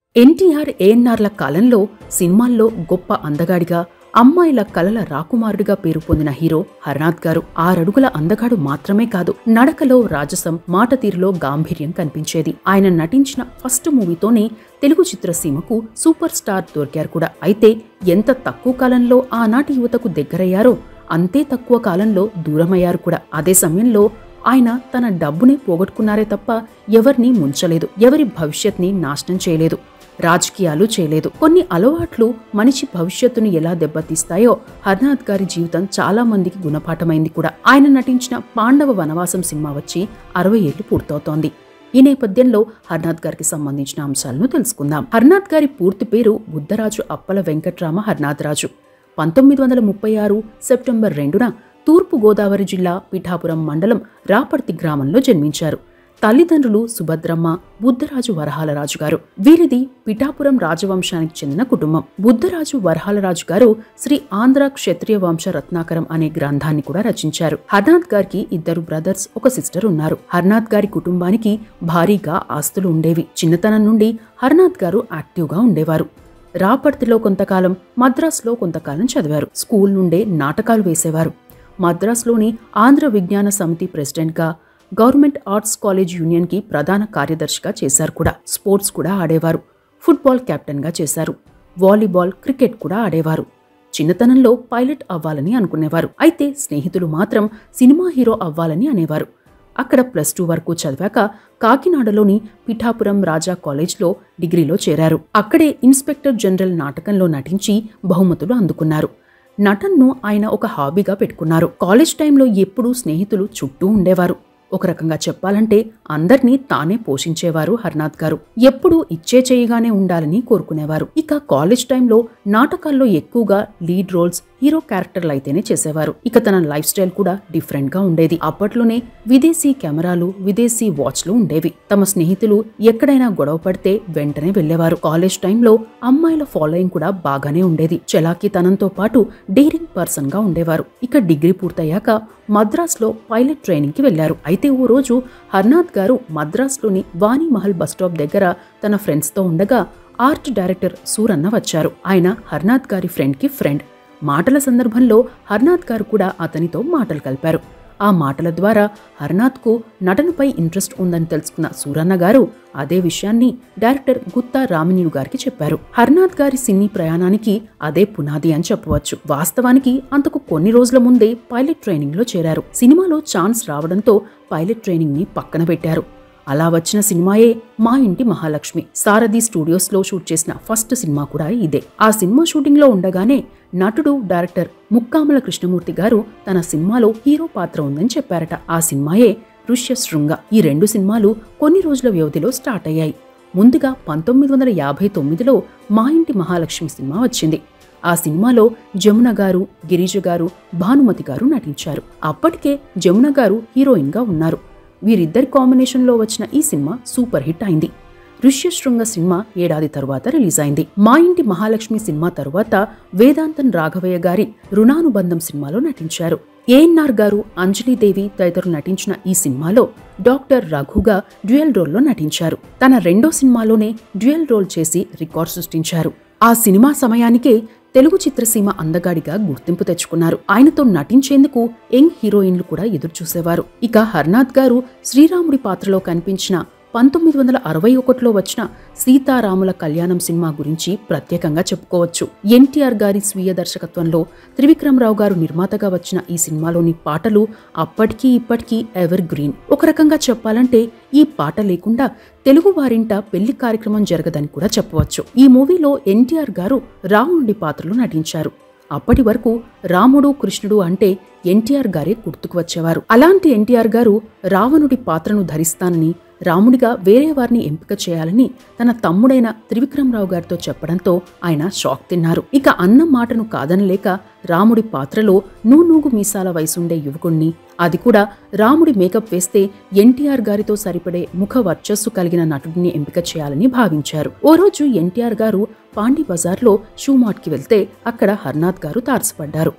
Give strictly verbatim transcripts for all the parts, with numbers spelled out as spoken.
ఎన్టీఆర్, ఏఎన్నార్ల కాలంలో సినిమాల్లో గొప్ప అందగాడిగా, అమ్మాయిల కలల రాకుమారుడిగా పేరు పొందిన హీరో హర్నాథ్ గారు. ఆరడుగుల అందగాడు మాత్రమే కాదు, నడకలో రాజసం, మాట తీరులో గాంభీర్యం కనిపించేది. ఆయన నటించిన ఫస్ట్ మూవీతోనే తెలుగు చిత్రసీమకు సూపర్ స్టార్ దొరికారు కూడా. అయితే ఎంత తక్కువ కాలంలో ఆనాటి యువతకు దగ్గరయ్యారో అంతే తక్కువ కాలంలో దూరమయ్యారు కూడా. అదే సమయంలో ఆయన తన డబ్బునే పోగొట్టుకున్నారే తప్ప ఎవరిని ముంచలేదు, ఎవరి భవిష్యత్ని నాశనం చేయలేదు, రాజకీయాలు చేయలేదు. కొన్ని అలవాట్లు మనిషి భవిష్యత్తును ఎలా దెబ్బతీస్తాయో హర్నాథ్ గారి జీవితం చాలా మందికి గుణపాఠమైంది కూడా. ఆయన నటించిన పాండవ వనవాసం సినిమా వచ్చి అరవై ఏళ్లు పూర్తవుతోంది. ఈ నేపథ్యంలో హర్నాథ్ గారికి సంబంధించిన అంశాలను తెలుసుకుందాం. హర్నాథ్ గారి పూర్తి పేరు బుద్ధరాజు అప్పల వెంకట్రామ హర్నాథ్ రాజు. పంతొమ్మిది వందల ముప్పై ఆరు సెప్టెంబర్ రెండున తూర్పు గోదావరి జిల్లా పిఠాపురం మండలం రాపర్తి గ్రామంలో జన్మించారు. తల్లిదండ్రులు సుభద్రమ్మ, బుద్ధరాజు వరహాలరాజు గారు. వీరిది పిఠాపురం రాజవంశానికి చెందిన కుటుంబం. బుద్ధరాజు వరహాలరాజు గారు శ్రీ ఆంధ్ర క్షత్రియ వంశ రత్నాకరం అనే గ్రంథాన్ని కూడా రచించారు. హర్నాథ్ గారికి ఇద్దరు బ్రదర్స్, ఒక సిస్టర్ ఉన్నారు. హర్నాథ్ గారి కుటుంబానికి భారీగా ఆస్తులు ఉండేవి. చిన్నతనం నుండి హర్నాథ్ గారు యాక్టివ్గా ఉండేవారు. రాపర్తిలో కొంతకాలం, మద్రాసులో కొంతకాలం చదివారు. స్కూల్ నుండే నాటకాలు వేసేవారు. మద్రాసులోని ఆంధ్ర విజ్ఞాన సమితి ప్రెసిడెంట్గా, గవర్నమెంట్ ఆర్ట్స్ కాలేజ్ యూనియన్ కి ప్రధాన కార్యదర్శిగా చేశారు కూడా. స్పోర్ట్స్ కూడా ఆడేవారు. ఫుట్బాల్ కెప్టెన్ గా చేశారు. వాలీబాల్, క్రికెట్ కూడా ఆడేవారు. చిన్నతనంలో పైలట్ అవ్వాలని అనుకునేవారు. అయితే స్నేహితులు మాత్రం సినిమా హీరో అవ్వాలని అనేవారు. అక్కడ ప్లస్ టూ వరకు చదివాక కాకినాడలోని పిఠాపురం రాజా కాలేజ్లో డిగ్రీలో చేరారు. అక్కడే ఇన్స్పెక్టర్ జనరల్ నాటకంలో నటించి బహుమతులు అందుకున్నారు. నటన్ను ఆయన ఒక హాబీగా పెట్టుకున్నారు. కాలేజ్ టైంలో ఎప్పుడూ స్నేహితులు చుట్టూ ఉండేవారు. ఒక రకంగా చెప్పాలంటే అందర్నీ తానే పోషించేవారు హర్నాథ్ గారు. ఎప్పుడూ ఇచ్చే చేయిగానే ఉండాలని కోరుకునేవారు. ఇక కాలేజ్ టైంలో నాటకాల్లో ఎక్కువగా లీడ్ రోల్స్, హీరో క్యారెక్టర్లు అయితేనే చేసేవారు. ఇక తన లైఫ్ స్టైల్ కూడా డిఫరెంట్ గా ఉండేది. అప్పట్లోనే విదేశీ కెమెరాలు, విదేశీ వాచ్లు ఉండేవి. తమ స్నేహితులు ఎక్కడైనా గొడవ పడితే వెంటనే వెళ్లేవారు. కాలేజ్ టైంలో అమ్మాయిల ఫాలోయింగ్ కూడా బాగానే ఉండేది. చలాకీతనంతో పాటు డేరింగ్ పర్సన్ గా ఉండేవారు. ఇక డిగ్రీ పూర్తయ్యాక మద్రాసులో పైలట్ ట్రైనింగ్ కి వెళ్లారు. అయితే ఓ రోజు హర్నాథ్ గారు మద్రాసులోని వాణి మహల్ బస్టాప్ దగ్గర తన ఫ్రెండ్స్ తో ఉండగా ఆర్ట్ డైరెక్టర్ సూరన్న వచ్చారు. ఆయన హర్నాథ్ గారి ఫ్రెండ్ కి ఫ్రెండ్. మాటల సందర్భంలో హర్నాథ్ గారు కూడా అతనితో మాటలు కలిపారు. ఆ మాటల ద్వారా హర్నాథ్ కు నటనపై ఇంట్రెస్ట్ ఉందని తెలుసుకున్న సూరన్న గారు అదే విషయాన్ని డైరెక్టర్ గుత్తా రామినీడు గారికి చెప్పారు. హర్నాథ్ గారి సినీ ప్రయాణానికి అదే పునాది అని చెప్పవచ్చు. వాస్తవానికి అంతకు కొన్ని రోజుల ముందే పైలట్ ట్రైనింగ్ లో చేరారు. సినిమాలో ఛాన్స్ రావడంతో పైలట్ ట్రైనింగ్ ని పక్కన పెట్టారు. అలా వచ్చిన సినిమాయే మా ఇంటి మహాలక్ష్మి. సారథి స్టూడియోస్ లో షూట్ చేసిన ఫస్ట్ సినిమా కూడా ఇదే. ఆ సినిమా షూటింగ్ లో ఉండగానే నటుడు, డైరెక్టర్ ముక్కామల కృష్ణమూర్తి గారు తన సినిమాలో హీరో పాత్ర ఉందని చెప్పారట. ఆ సినిమాయే ఋష్యశృంగ. ఈ రెండు సినిమాలు కొన్ని రోజుల వ్యవధిలో స్టార్ట్ అయ్యాయి. ముందుగా పంతొమ్మిది వందల యాభై తొమ్మిదిలో మా ఇంటి మహాలక్ష్మి సినిమా వచ్చింది. ఆ సినిమాలో జమున గారు, గిరిజ గారు, భానుమతి గారు నటించారు. అప్పటికే జమున గారు హీరోయిన్ గా ఉన్నారు. వీరిద్దరి కాంబినేషన్లో వచ్చిన ఈ సినిమా సూపర్ హిట్ అయింది. ఋష్యశృంగ సినిమా ఏడాది తరువాత రిలీజ్ అయింది. మా ఇంటి మహాలక్ష్మి సినిమా తరువాత వేదాంతన్ రాఘవయ్య గారి రుణానుబంధం సినిమాలో నటించారు. ఏఎన్నార్ గారు, అంజలీదేవి తదితరులు నటించిన ఈ సినిమాలో డాక్టర్ రఘుగా డ్యూయల్ రోల్లో నటించారు. తన రెండో సినిమాలోనే డ్యూయల్ రోల్ చేసి రికార్డ్ సృష్టించారు. ఆ సినిమా సమయానికే తెలుగు చిత్రసీమ అందగాడిగా గుర్తింపు తెచ్చుకున్నారు. ఆయనతో నటించేందుకు యంగ్ హీరోయిన్లు కూడా ఎదురుచూసేవారు. ఇక హర్నాథ్ గారు శ్రీరాముడి పాత్రలో కనిపించిన పంతొమ్మిది వందల అరవై ఒకటిలో వచ్చిన సీతారాముల కళ్యాణం సినిమా గురించి ప్రత్యేకంగా చెప్పుకోవచ్చు. ఎన్టీఆర్ గారి స్వీయ దర్శకత్వంలో త్రివిక్రమరావు గారు నిర్మాతగా వచ్చిన ఈ సినిమాలోని పాటలు అప్పటికీ ఇప్పటికీ ఎవర్ గ్రీన్. ఒక రకంగా చెప్పాలంటే ఈ పాట లేకుండా తెలుగు వారింట పెళ్లి కార్యక్రమం జరగదని కూడా చెప్పవచ్చు. ఈ మూవీలో ఎన్టీఆర్ గారు రావణుడి పాత్రలో నటించారు. అప్పటి వరకు రాముడు, కృష్ణుడు అంటే ఎన్టీఆర్ గారే గుర్తుకు వచ్చేవారు. అలాంటి ఎన్టీఆర్ గారు రావణుడి పాత్రను ధరిస్తానని, రాముడిగా వేరే వారిని ఎంపిక చేయాలని తన తమ్ముడైన త్రివిక్రమరావు గారితో చెప్పడంతో ఆయన షాక్ తిన్నారు. ఇక అన్న మాటను కాదనలేక రాముడి పాత్రలో నూనూగు మీసాల వయసుండే యువకుణ్ణి, అది కూడా రాముడి మేకప్ వేస్తే ఎన్టీఆర్ గారితో సరిపడే ముఖ వర్చస్సు కలిగిన నటుడిని ఎంపిక చేయాలని భావించారు. ఓ రోజు ఎన్టీఆర్ గారు పాండి బజార్లో షూ మార్ట్కి వెళ్తే అక్కడ హర్నాథ్ గారు తారసపడ్డారు.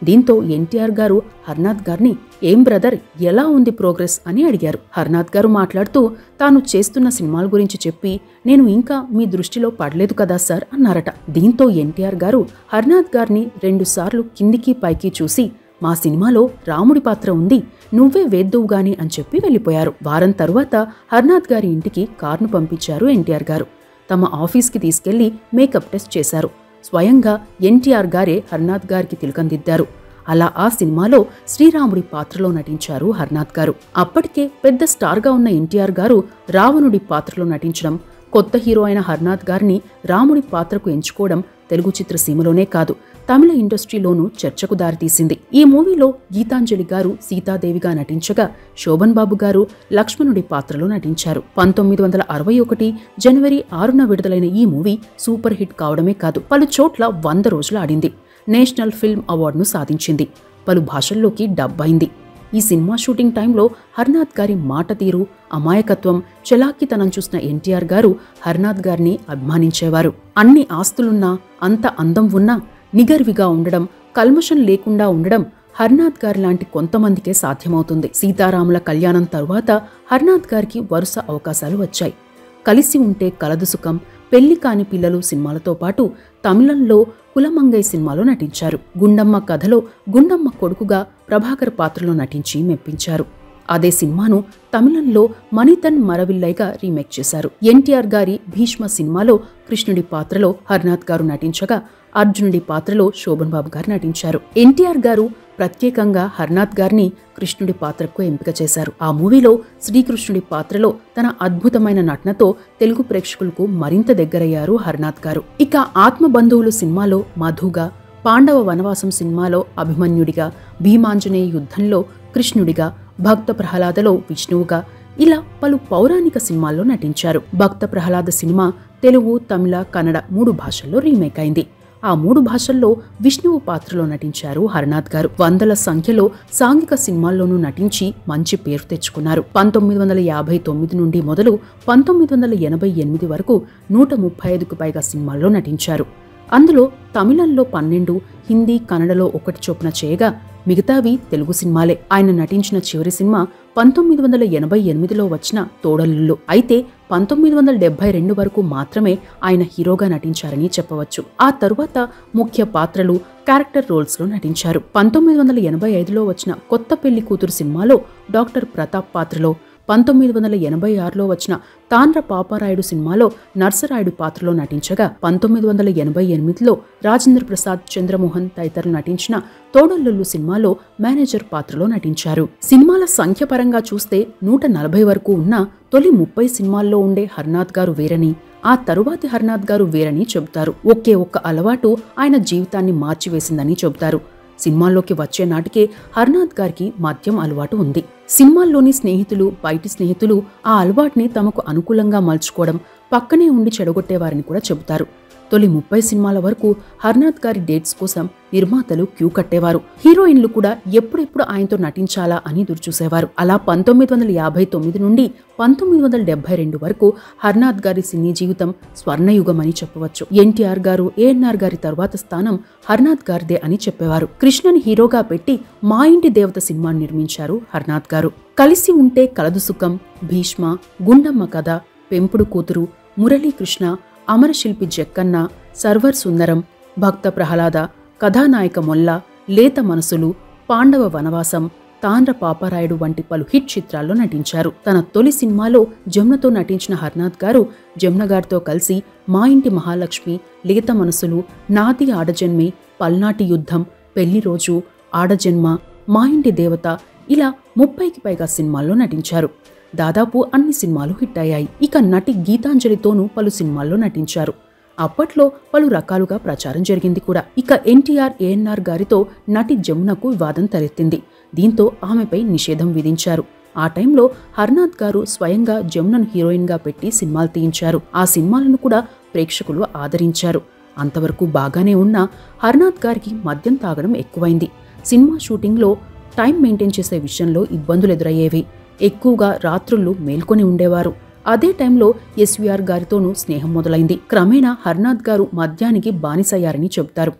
దీంతో ఎన్టీఆర్ గారు హర్నాథ్ గారిని ఏం బ్రదర్ ఎలా ఉంది ప్రోగ్రెస్ అని అడిగారు. హర్నాథ్ గారు మాట్లాడుతూ తాను చేస్తున్న సినిమాల గురించి చెప్పి నేను ఇంకా మీ దృష్టిలో పడలేదు కదా సార్ అన్నారట. దీంతో ఎన్టీఆర్ గారు హర్నాథ్ గారిని రెండుసార్లు కిందికి పైకి చూసి మా సినిమాలో రాముడి పాత్ర ఉంది, నువ్వే వేద్దువు గాని అని చెప్పి వెళ్లిపోయారు. వారం తరువాత హర్నాథ్ గారి ఇంటికి కారును పంపించారు ఎన్టీఆర్ గారు. తమ ఆఫీస్కి తీసుకెళ్లి మేకప్ టెస్ట్ చేశారు. స్వయంగా ఎన్టీఆర్ గారే హర్నాథ్ గారికి తిలకందిద్దారు. అలా ఆ సినిమాలో శ్రీరాముడి పాత్రలో నటించారు హర్నాథ్ గారు. అప్పటికే పెద్ద స్టార్గా ఉన్న ఎన్టీఆర్ గారు రావణుడి పాత్రలో నటించడం, కొత్త హీరో అయిన హర్నాథ్ గారిని రాముడి పాత్రకు ఎంచుకోవడం తెలుగు చిత్రసీమలోనే కాదు తమిళ ఇండస్ట్రీలోనూ చర్చకు దారితీసింది. ఈ మూవీలో గీతాంజలి గారు సీతాదేవిగా నటించగా శోభన్ బాబు గారు లక్ష్మణుడి పాత్రలో నటించారు. పంతొమ్మిది వందల అరవై ఒకటి జనవరి ఆరున విడుదలైన ఈ మూవీ సూపర్ హిట్ కావడమే కాదు పలు చోట్ల వంద రోజులు ఆడింది. నేషనల్ ఫిల్మ్ అవార్డును సాధించింది. పలు భాషల్లోకి డబ్ అయింది. ఈ సినిమా షూటింగ్ టైంలో హర్నాథ్ గారి మాట తీరు, అమాయకత్వం, చలాకీతనం చూసిన ఎన్టీఆర్ గారు హర్నాథ్ గారిని అభిమానించేవారు. అన్ని ఆస్తులున్నా, అంత అందం ఉన్నా నిగర్విగా ఉండడం, కల్మషం లేకుండా ఉండడం హర్నాథ్ గారి లాంటి కొంతమందికే సాధ్యమవుతుంది. సీతారాముల కళ్యాణం తరువాత హర్నాథ్ గారికి వరుస అవకాశాలు వచ్చాయి. కలిసి ఉంటే కలదు సుఖం, పెళ్లి కాని పిల్లలు సినిమాలతో పాటు తమిళంలో కులమంగై సినిమాలో నటించారు. గుండమ్మ కథలో గుండమ్మ కొడుకుగా ప్రభాకర్ పాత్రలో నటించి మెప్పించారు. అదే సినిమాను తమిళంలో మణితన్ మరవిల్లైగా రీమేక్ చేశారు. ఎన్టీఆర్ గారి భీష్మ సినిమాలో కృష్ణుడి పాత్రలో హర్నాథ్ గారు నటించగా అర్జునుడి పాత్రలో శోభన్ బాబు గారు నటించారు. ఎన్టీఆర్ గారు ప్రత్యేకంగా హర్నాథ్ గారిని కృష్ణుడి పాత్రకు ఎంపిక చేశారు. ఆ మూవీలో శ్రీకృష్ణుడి పాత్రలో తన అద్భుతమైన నటనతో తెలుగు ప్రేక్షకులకు మరింత దగ్గరయ్యారు హర్నాథ్ గారు. ఇక ఆత్మబంధువులు సినిమాలో మధుగా, పాండవ వనవాసం సినిమాలో అభిమన్యుడిగా, భీమాంజనేయ యుద్ధంలో కృష్ణుడిగా, భక్త ప్రహ్లాదలో విష్ణువుగా ఇలా పలు పౌరాణిక సినిమాల్లో నటించారు. భక్త ప్రహ్లాద సినిమా తెలుగు, తమిళ, కన్నడ మూడు భాషల్లో రీమేక్ అయింది. ఆ మూడు భాషల్లో విష్ణువు పాత్రలో నటించారు హర్నాథ్ గారు. వందల సంఖ్యలో సాంఘిక సినిమాల్లోనూ నటించి మంచి పేరు తెచ్చుకున్నారు. పంతొమ్మిది వందల యాభై తొమ్మిది నుండి మొదలు పంతొమ్మిది వందల ఎనభై ఎనిమిది వరకు నూట ముప్పై ఐదుకు పైగా సినిమాల్లో నటించారు. అందులో తమిళంలో పన్నెండు, హిందీ, కన్నడలో ఒకటి చొప్పున చేయగా మిగతావి తెలుగు సినిమాలే. ఆయన నటించిన చివరి సినిమా పంతొమ్మిది వందల ఎనభై ఎనిమిదిలో వచ్చిన తోడల్లుళ్ళు. అయితే పంతొమ్మిది వందల డెబ్బై రెండు వరకు మాత్రమే ఆయన హీరోగా నటించారని చెప్పవచ్చు. ఆ తరువాత ముఖ్య పాత్రలు, క్యారెక్టర్ రోల్స్ లో నటించారు. పంతొమ్మిది వందల ఎనభై ఐదులో వచ్చిన కొత్త పెళ్లి కూతురు సినిమాలో డాక్టర్ ప్రతాప్ పాత్రలో, పంతొమ్మిది వందల ఎనభై ఆరులో వచ్చిన తాండ్ర పాపారాయుడు సినిమాలో నర్సరాయుడు పాత్రలో నటించగా పంతొమ్మిది వందల ఎనభై ఎనిమిదిలో రాజేంద్ర ప్రసాద్, చంద్రమోహన్ తదితరులు నటించిన తోడల్లుళ్ళు సినిమాలో మేనేజర్ పాత్రలో నటించారు. సినిమాల సంఖ్య పరంగా చూస్తే నూట నలభై వరకు ఉన్న తొలి ముప్పై సినిమాల్లో ఉండే హర్నాథ్ గారు వేరని, ఆ తరువాతి హర్నాథ్ గారు వేరని చెబుతారు. ఒకే ఒక్క అలవాటు ఆయన జీవితాన్ని మార్చివేసిందని చెబుతారు. సినిమాల్లోకి వచ్చే నాటికే హర్నాథ్ గారికి మద్యం అలవాటు ఉంది. సినిమాల్లోని స్నేహితులు, బయటి స్నేహితులు ఆ అలవాటుని తమకు అనుకూలంగా మలుచుకోవడం, పక్కనే ఉండి చెడగొట్టేవారని కూడా చెబుతారు. తొలి ముప్పై సినిమాల వరకు హర్నాథ్ గారి డేట్స్ కోసం నిర్మాతలు క్యూ కట్టేవారు. హీరోయిన్లు కూడా ఎప్పుడెప్పుడు ఆయనతో నటించాలా అని దుర్చూసేవారు. అలా పంతొమ్మిది వందల యాభై తొమ్మిది నుండి పంతొమ్మిది వందల డెబ్బై రెండు వరకు హర్నాథ్ గారి సినీ జీవితం స్వర్ణయుగం అని చెప్పవచ్చు. ఎన్టీఆర్ గారు, ఏఎన్ఆర్ గారి తర్వాత స్థానం హర్నాథ్ గారిదే అని చెప్పేవారు. కృష్ణని హీరోగా పెట్టి మా ఇంటి దేవత సినిమాను నిర్మించారు హర్నాథ్ గారు. కలిసి ఉంటే కలదు సుఖం, భీష్మ, గుండమ్మ కథ, పెంపుడు కూతురు, మురళీకృష్ణ, అమరశిల్పి జక్కన్న, సర్వర్ సుందరం, భక్త ప్రహ్లాద, కథానాయక మొల్ల, లేత మనసులు, పాండవ వనవాసం, తాండ్ర పాపారాయుడు వంటి పలు హిట్ చిత్రాల్లో నటించారు. తన తొలి సినిమాలో జమునతో నటించిన హర్నాథ్ గారు జమున గారితో కలిసి మా ఇంటి మహాలక్ష్మి, లేత మనసులు, నాది ఆడజన్మే, పల్నాటి యుద్ధం, పెళ్లి రోజు, ఆడజన్మ, మా ఇంటి దేవత ఇలా ముప్పైకి పైగా సినిమాల్లో నటించారు. దాదాపు అన్ని సినిమాలు హిట్ అయ్యాయి. ఇక నటి గీతాంజలితోనూ పలు సినిమాల్లో నటించారు. అప్పట్లో పలు రకాలుగా ప్రచారం జరిగింది కూడా. ఇక ఎన్టీఆర్, ఏఎన్ఆర్ గారితో నటి జమునకు వివాదం తలెత్తింది. దీంతో ఆమెపై నిషేధం విధించారు. ఆ టైంలో హర్నాథ్ గారు స్వయంగా జమునను హీరోయిన్గా పెట్టి సినిమాలు తీయించారు. ఆ సినిమాలను కూడా ప్రేక్షకులు ఆదరించారు. అంతవరకు బాగానే ఉన్నా హర్నాథ్ గారికి మద్యం తాగడం ఎక్కువైంది. సినిమా షూటింగ్లో టైం మెయింటైన్ చేసే విషయంలో ఇబ్బందులు ఎదురయ్యేవి. ఎక్కువగా రాత్రుళ్ళు మేల్కొని ఉండేవారు. అదే టైంలో ఎస్వీఆర్ గారితోనూ స్నేహం మొదలైంది. క్రమేణా హర్నాథ్ గారు మద్యానికి బానిసయ్యారని చెబుతారు.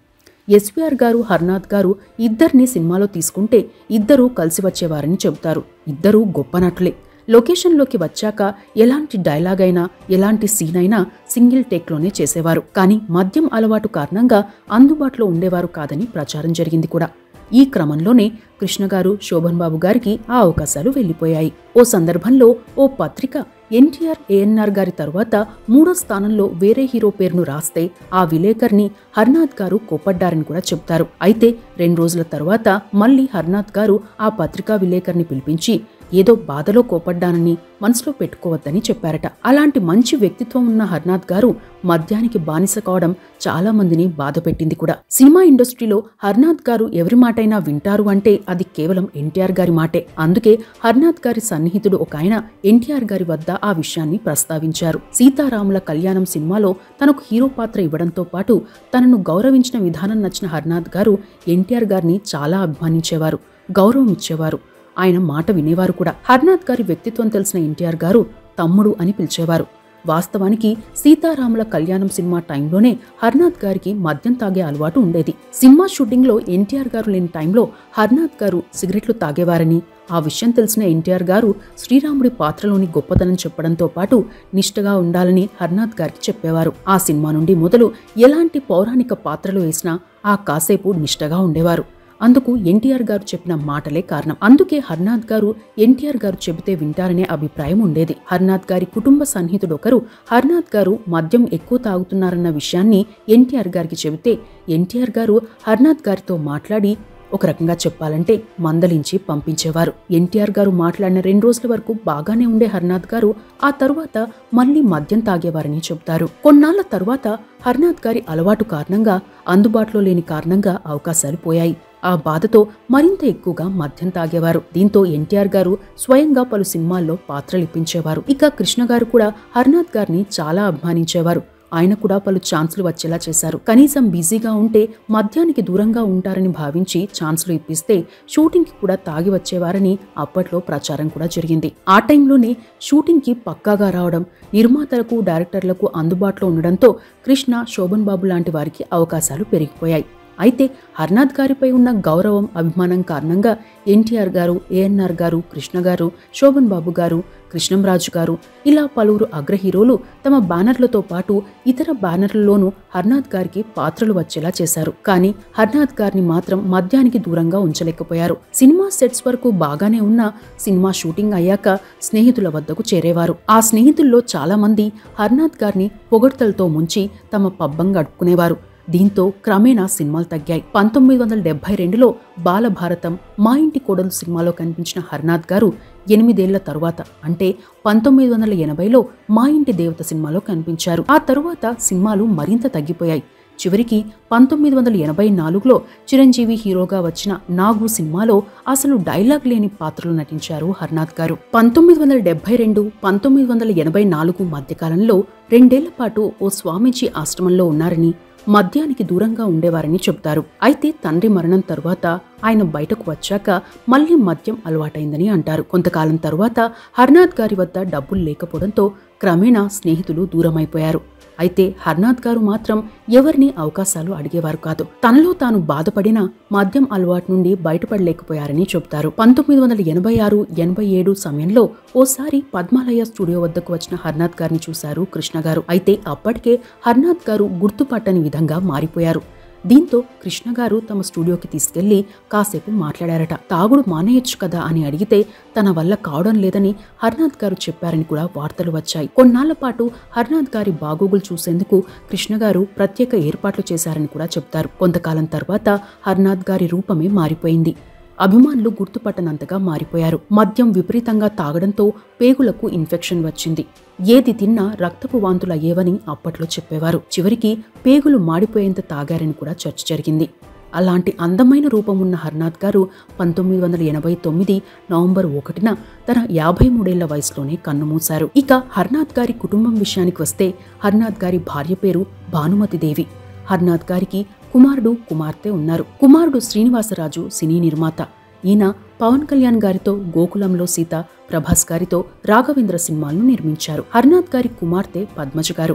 ఎస్వీఆర్ గారు హర్నాథ్ గారు ఇద్దరిని సినిమాలో తీసుకుంటే ఇద్దరూ కలిసి వచ్చేవారని చెబుతారు. ఇద్దరూ గొప్ప నటులే. లొకేషన్లోకి వచ్చాక ఎలాంటి డైలాగ్ అయినా ఎలాంటి సీన్ అయినా సింగిల్ టేక్లోనే చేసేవారు. కానీ మద్యం అలవాటు కారణంగా అందుబాటులో ఉండేవారు కాదని ప్రచారం జరిగింది కూడా. ఈ క్రమంలోనే కృష్ణగారు శోభన్ బాబు గారికి ఆ అవకాశాలు వెళ్లిపోయాయి. ఓ సందర్భంలో ఓ పత్రిక ఎన్టీఆర్ ఏఎన్ఆర్ గారి తరువాత మూడో స్థానంలో వేరే హీరో పేరును రాస్తే ఆ విలేకరిని హర్నాథ్ గారు కోపడ్డారని కూడా చెప్తారు. అయితే రెండు రోజుల తర్వాత మళ్లీ హర్నాథ్ గారు ఆ పత్రికా విలేకరిని పిలిపించి ఏదో బాధలో కోపడ్డానని మనసులో పెట్టుకోవద్దని చెప్పారట. అలాంటి మంచి వ్యక్తిత్వం ఉన్న హర్నాథ్ గారు మద్యానికి బానిస కావడం చాలా మందిని బాధ పెట్టింది కూడా. సినిమా ఇండస్ట్రీలో హర్నాథ్ గారు ఎవరి మాటైనా వింటారు అంటే అది కేవలం ఎన్టీఆర్ గారి మాటే. అందుకే హర్నాథ్ గారి సన్నిహితుడు ఒక ఆయన ఎన్టీఆర్ గారి వద్ద ఆ విషయాన్ని ప్రస్తావించారు. సీతారాముల కళ్యాణం సినిమాలో తనకు హీరో పాత్ర ఇవ్వడంతో పాటు తనను గౌరవించిన విధానం నచ్చిన హర్నాథ్ గారు ఎన్టీఆర్ గారిని చాలా అభిమానించేవారు, గౌరవం ఇచ్చేవారు. ఆయన మాట వినేవారు కూడా. హర్నాథ్ గారి వ్యక్తిత్వం తెలిసిన ఎన్టీఆర్ గారు తమ్ముడు అని పిలిచేవారు. వాస్తవానికి సీతారాముల కళ్యాణం సినిమా టైంలోనే హర్నాథ్ గారికి మద్యం తాగే అలవాటు ఉండేది. సినిమా షూటింగ్లో ఎన్టీఆర్ గారు లేని టైంలో హర్నాథ్ గారు సిగరెట్లు తాగేవారని, ఆ విషయం తెలిసిన ఎన్టీఆర్ గారు శ్రీరాముడి పాత్రలోని గొప్పతనం చెప్పడంతో పాటు నిష్ఠగా ఉండాలని హర్నాథ్ గారికి చెప్పేవారు. ఆ సినిమా నుండి మొదలు ఎలాంటి పౌరాణిక పాత్రలు వేసినా ఆ కాసేపు నిష్ఠగా ఉండేవారు. అందుకు ఎన్టీఆర్ గారు చెప్పిన మాటలే కారణం. అందుకే హర్నాథ్ గారు ఎన్టీఆర్ గారు చెబితే వింటారనే అభిప్రాయం ఉండేది. హర్నాథ్ గారి కుటుంబ సన్నిహితుడు ఒకరు హర్నాథ్ గారు మద్యం ఎక్కువ తాగుతున్నారన్న విషయాన్ని ఎన్టీఆర్ గారికి చెబితే ఎన్టీఆర్ గారు హర్నాథ్ గారితో మాట్లాడి ఒక రకంగా చెప్పాలంటే మందలించి పంపించేవారు. ఎన్టీఆర్ గారు మాట్లాడిన రెండు రోజుల వరకు బాగానే ఉండే హర్నాథ్ గారు ఆ తరువాత మళ్లీ మద్యం తాగేవారని చెబుతారు. కొన్నాళ్ల తరువాత హర్నాథ్ గారి అలవాటు కారణంగా, అందుబాటులో లేని కారణంగా అవకాశాలు పోయాయి. ఆ బాధతో మరింత ఎక్కువగా మద్యం తాగేవారు. దీంతో ఎన్టీఆర్ గారు స్వయంగా పలు సినిమాల్లో పాత్రలు ఇప్పించేవారు. ఇక కృష్ణ గారు కూడా హర్నాథ్ గారిని చాలా అభిమానించేవారు. ఆయన కూడా పలు ఛాన్సులు వచ్చేలా చేశారు. కనీసం బిజీగా ఉంటే మద్యానికి దూరంగా ఉంటారని భావించి ఛాన్సులు ఇప్పిస్తే షూటింగ్కి కూడా తాగి వచ్చేవారని అప్పట్లో ప్రచారం కూడా జరిగింది. ఆ టైంలోనే షూటింగ్కి పక్కాగా రావడం, నిర్మాతలకు డైరెక్టర్లకు అందుబాటులో ఉండడంతో కృష్ణ, శోభన్ బాబు లాంటి వారికి అవకాశాలు పెరిగిపోయాయి. అయితే హర్నాథ్ గారిపై ఉన్న గౌరవం, అభిమానం కారణంగా ఎన్టీఆర్ గారు, ఏఎన్ఆర్ గారు, కృష్ణ గారు, శోభన్ బాబు గారు, కృష్ణంరాజు గారు ఇలా పలువురు అగ్ర హీరోలు తమ బ్యానర్లతో పాటు ఇతర బ్యానర్లలోనూ హర్నాథ్ గారికి పాత్రలు వచ్చేలా చేశారు. కానీ హర్నాథ్ గారిని మాత్రం మద్యానికి దూరంగా ఉంచలేకపోయారు. సినిమా సెట్స్ వరకు బాగానే ఉన్న సినిమా షూటింగ్ అయ్యాక స్నేహితుల వద్దకు చేరేవారు. ఆ స్నేహితుల్లో చాలా మంది హర్నాథ్ గారిని పొగడ్తలతో ముంచి తమ పబ్బం గడుపుకునేవారు. దీంతో క్రమేణా సినిమాలు తగ్గాయి. పంతొమ్మిది వందల డెబ్బై రెండులో బాలభారతం, మా ఇంటి కోడలు సినిమాలో కనిపించిన హర్నాథ్ గారు ఎనిమిదేళ్ల తరువాత అంటే పంతొమ్మిది వందల ఎనభైలో మా ఇంటి దేవత సినిమాలో కనిపించారు. ఆ తరువాత సినిమాలు మరింత తగ్గిపోయాయి. చివరికి పంతొమ్మిది వందల ఎనభై నాలుగులో చిరంజీవి హీరోగా వచ్చిన నాగు సినిమాలో అసలు డైలాగ్ లేని పాత్రలు నటించారు హర్నాథ్ గారు. పంతొమ్మిది వందల డెబ్బై రెండు పంతొమ్మిది వందల ఎనభై నాలుగు మధ్యకాలంలో రెండేళ్ల పాటు ఓ స్వామీజీ ఆశ్రమంలో ఉన్నారని, మద్యానికి దూరంగా ఉండేవారని చెబుతారు. అయితే తండ్రి మరణం తరువాత ఆయన బయటకు వచ్చాక మళ్లీ మద్యం అలవాటైందని అంటారు. కొంతకాలం తరువాత హర్నాథ్ గారి వద్ద డబ్బులు లేకపోవడంతో క్రమేణా స్నేహితులు దూరమైపోయారు. అయితే హర్నాథ్ గారు మాత్రం ఎవరిని అవకాశాలు అడిగేవారు కాదు. తనలో తాను బాధపడిన మద్యం అలవాటు నుండి బయటపడలేకపోయారని చెబుతారు. పంతొమ్మిది వందల ఎనభై ఆరు ఎనభై ఏడు సమయంలో ఓసారి పద్మాలయ స్టూడియో వద్దకు వచ్చిన హర్నాథ్ గారిని చూశారు కృష్ణ గారు. అయితే అప్పటికే హర్నాథ్ గారు గుర్తుపట్టని విధంగా మారిపోయారు. దీంతో కృష్ణ గారు తమ స్టూడియోకి తీసుకెళ్లి కాసేపు మాట్లాడారట. తాగుడు మానేయొచ్చు కదా అని అడిగితే తన వల్ల కావడం లేదని హర్నాథ్ గారు చెప్పారని కూడా వార్తలు వచ్చాయి. కొన్నాళ్ల పాటు హర్నాథ్ గారి బాగోగులు చూసేందుకు కృష్ణ గారు ప్రత్యేక ఏర్పాట్లు చేశారని కూడా చెప్తారు. కొంతకాలం తర్వాత హర్నాథ్ గారి రూపమే మారిపోయింది. అభిమానులు గుర్తుపట్టనంతగా మారిపోయారు. మద్యం విపరీతంగా తాగడంతో పేగులకు ఇన్ఫెక్షన్ వచ్చింది. ఏది తిన్నా రక్తపు వాంతులు అయ్యేవని అప్పట్లో చెప్పేవారు. చివరికి పేగులు మాడిపోయేంత తాగారని కూడా చర్చ జరిగింది. అలాంటి అందమైన రూపం ఉన్న హర్నాథ్ గారు పంతొమ్మిది వందల ఎనభై తొమ్మిది నవంబర్ ఒకటిన తన యాభై మూడేళ్ల వయసులోనే కన్నుమూశారు. ఇక హర్నాథ్ గారి కుటుంబం విషయానికి వస్తే హర్నాథ్ గారి భార్య పేరు భానుమతి దేవి. హర్నాథ్ గారికి కుమారుడు, కుమార్తె ఉన్నారు. కుమారుడు శ్రీనివాసరాజు సినీ నిర్మాత. ఈయన పవన్ కళ్యాణ్ గారితో గోకులంలో సీత, ప్రభాస్ గారితో రాఘవేంద్ర సినిమాలను నిర్మించారు. హర్నాథ్ గారి కుమార్తె పద్మజ గారు.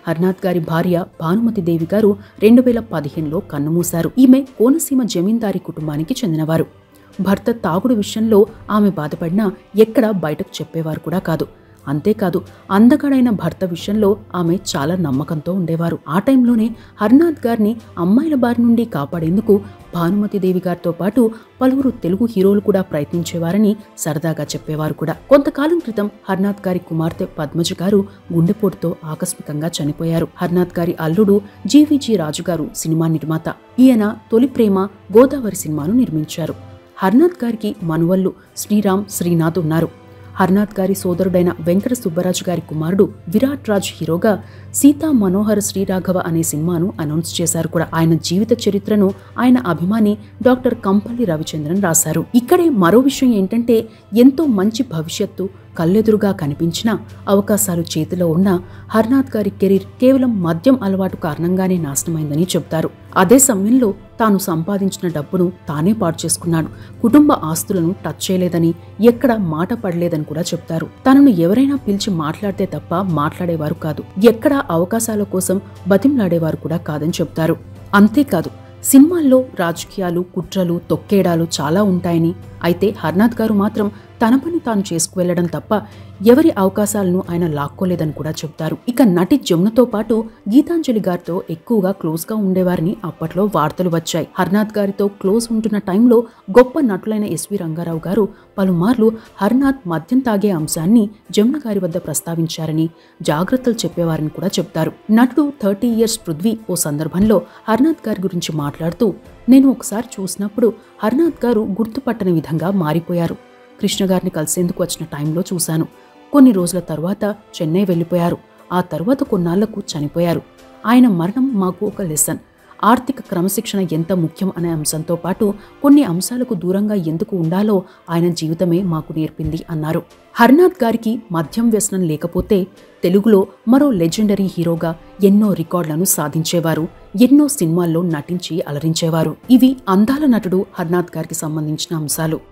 హర్నాథ్ గారి భార్య భానుమతి దేవి గారు రెండు వేల పదిహేనులో కన్నుమూశారు. ఈమె కోనసీమ జమీందారీ కుటుంబానికి చెందినవారు. భర్త తాగుడు విషయంలో ఆమె బాధపడినా ఎక్కడా బయటకు చెప్పేవారు కూడా కాదు. అంతేకాదు, అందగాడైన భర్త విషయంలో ఆమె చాలా నమ్మకంతో ఉండేవారు. ఆ టైంలోనే హర్నాథ్ గారిని అమ్మాయిల బారి నుండి కాపాడేందుకు భానుమతి దేవి గారితో పాటు పలువురు తెలుగు హీరోలు కూడా ప్రయత్నించేవారని సరదాగా చెప్పేవారు కూడా. కొంతకాలం క్రితం హర్నాథ్ గారి కుమార్తె పద్మజ గారు గుండెపోటుతో ఆకస్మికంగా చనిపోయారు. హర్నాథ్ గారి అల్లుడు జీవీజీ రాజు గారు సినిమా నిర్మాత. ఈయన తొలి ప్రేమ గోదావరి సినిమాను నిర్మించారు. హర్నాథ్ గారికి మనువళ్లు శ్రీరామ్, శ్రీనాథ్ ఉన్నారు. హర్నాథ్ గారి సోదరుడైన వెంకట సుబ్బరాజు గారి కుమారుడు విరాట్ రాజ్ హీరోగా సీతా మనోహర శ్రీరాఘవ అనే సినిమాను అనౌన్స్ చేశారు కూడా. ఆయన జీవిత చరిత్రను ఆయన అభిమాని డాక్టర్ కంపల్లి రవిచంద్రన్ రాశారు. ఇక్కడే మరో విషయం ఏంటంటే, ఎంతో మంచి భవిష్యత్తు కళ్ళెదురుగా కనిపించిన అవకాశాలు చేతిలో ఉన్న హర్నాథ్ గారి కెరీర్ కేవలం మద్యం అలవాటు కారణంగానే నాశనమైందని చెబుతారు. అదే సమయంలో తాను సంపాదించిన డబ్బును తానే పాడు చేసుకున్నాడు. కుటుంబ ఆస్తులను టచ్ చేయలేదని, ఎక్కడ మాట పడలేదని కూడా చెప్తారు. తనను ఎవరైనా పిలిచి మాట్లాడితే తప్ప మాట్లాడేవారు కాదు. ఎక్కడ అవకాశాల కోసం బతిమలాడేవారు కూడా కాదని చెప్తారు. అంతేకాదు, సినిమాల్లో రాజకీయాలు, కుట్రలు, తొక్కేడాలు చాలా ఉంటాయని, అయితే హర్నాథ్ గారు మాత్రం తన పని తాను చేసుకువెళ్లడం తప్ప ఎవరి అవకాశాలను ఆయన లాక్కోలేదని కూడా చెబుతారు. ఇక నటి జమునతో పాటు గీతాంజలి గారితో ఎక్కువగా క్లోజ్ గా ఉండేవారని అప్పట్లో వార్తలు వచ్చాయి. హర్నాథ్ గారితో క్లోజ్ ఉంటున్న టైంలో గొప్ప నటులైన ఎస్వి రంగారావు గారు పలుమార్లు హర్నాథ్ మద్యం తాగే అంశాన్ని జమున గారి వద్ద ప్రస్తావించారని, జాగ్రత్తలు చెప్పేవారని కూడా చెప్తారు. నటుడు థర్టీ ఇయర్స్ పృథ్వీ ఓ సందర్భంలో హర్నాథ్ గారి గురించి మాట్లాడుతూ, నేను ఒకసారి చూసినప్పుడు హర్నాథ్ గారు గుర్తుపట్టని విధంగా మారిపోయారు. కృష్ణ గారిని కలిసేందుకు వచ్చిన టైంలో చూశాను. కొన్ని రోజుల తర్వాత చెన్నై వెళ్లిపోయారు. ఆ తర్వాత కొన్నాళ్లకు చనిపోయారు. ఆయన మరణం మాకు ఒక లెసన్. ఆర్థిక క్రమశిక్షణ ఎంత ముఖ్యం అనే అంశంతో పాటు కొన్ని అంశాలకు దూరంగా ఎందుకు ఉండాలో ఆయన జీవితమే మాకు నేర్పింది అన్నారు. హర్నాథ్ గారికి మద్యం వ్యసనం లేకపోతే తెలుగులో మరో లెజెండరీ హీరోగా ఎన్నో రికార్డులను సాధించేవారు. ఎన్నో సినిమాల్లో నటించి అలరించేవారు. ఇవి అందాల నటుడు హర్నాథ్ గారికి సంబంధించిన అంశాలు.